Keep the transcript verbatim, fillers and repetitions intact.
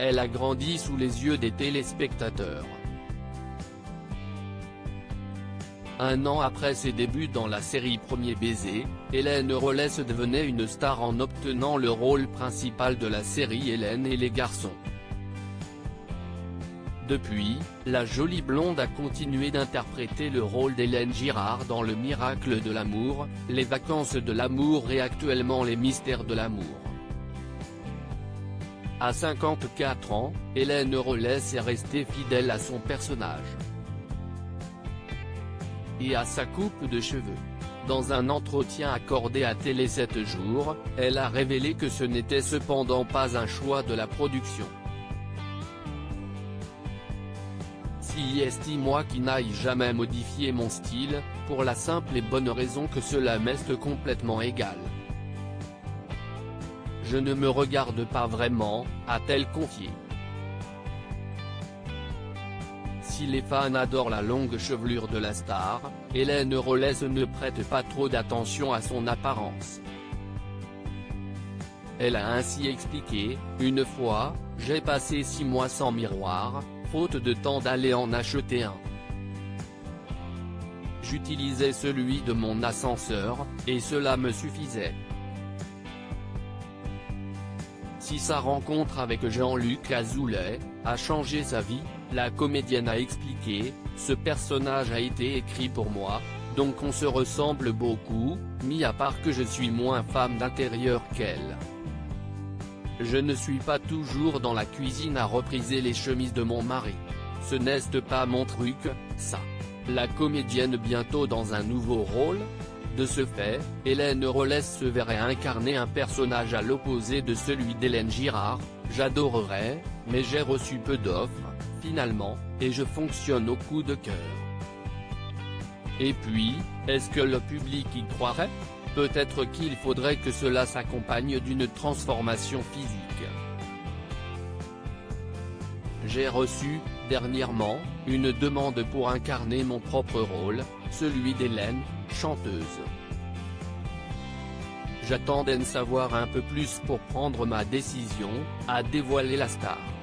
elle a grandi sous les yeux des téléspectateurs. Un an après ses débuts dans la série Premier baiser, Hélène Rollès devenait une star en obtenant le rôle principal de la série Hélène et les garçons. Depuis, la jolie blonde a continué d'interpréter le rôle d'Hélène Girard dans Le Miracle de l'amour, Les Vacances de l'amour et actuellement Les Mystères de l'amour. À cinquante-quatre ans, Hélène Rollès est restée fidèle à son personnage et à sa coupe de cheveux. Dans un entretien accordé à Télé sept jours, elle a révélé que ce n'était cependant pas un choix de la production. Si estime-moi qui n'aille jamais modifier mon style, pour la simple et bonne raison que cela m'est complètement égal. Je ne me regarde pas vraiment, a-t-elle confié. Si les fans adorent la longue chevelure de la star, Hélène Rollès ne prête pas trop d'attention à son apparence. Elle a ainsi expliqué, « Une fois, j'ai passé six mois sans miroir, faute de temps d'aller en acheter un. J'utilisais celui de mon ascenseur, et cela me suffisait. » Si sa rencontre avec Jean-Luc Azoulay a changé sa vie, la comédienne a expliqué, « Ce personnage a été écrit pour moi, donc on se ressemble beaucoup, mis à part que je suis moins femme d'intérieur qu'elle. Je ne suis pas toujours dans la cuisine à repriser les chemises de mon mari. Ce n'est pas mon truc, ça. » La comédienne bientôt dans un nouveau rôle ? De ce fait, Hélène Rollès se verrait incarner un personnage à l'opposé de celui d'Hélène Girard. « J'adorerais, mais j'ai reçu peu d'offres, finalement, et je fonctionne au coup de cœur. » Et puis, est-ce que le public y croirait ? Peut-être qu'il faudrait que cela s'accompagne d'une transformation physique. J'ai reçu, dernièrement, une demande pour incarner mon propre rôle, celui d'Hélène, chanteuse. J'attends d'en savoir un peu plus pour prendre ma décision, a dévoilé la star.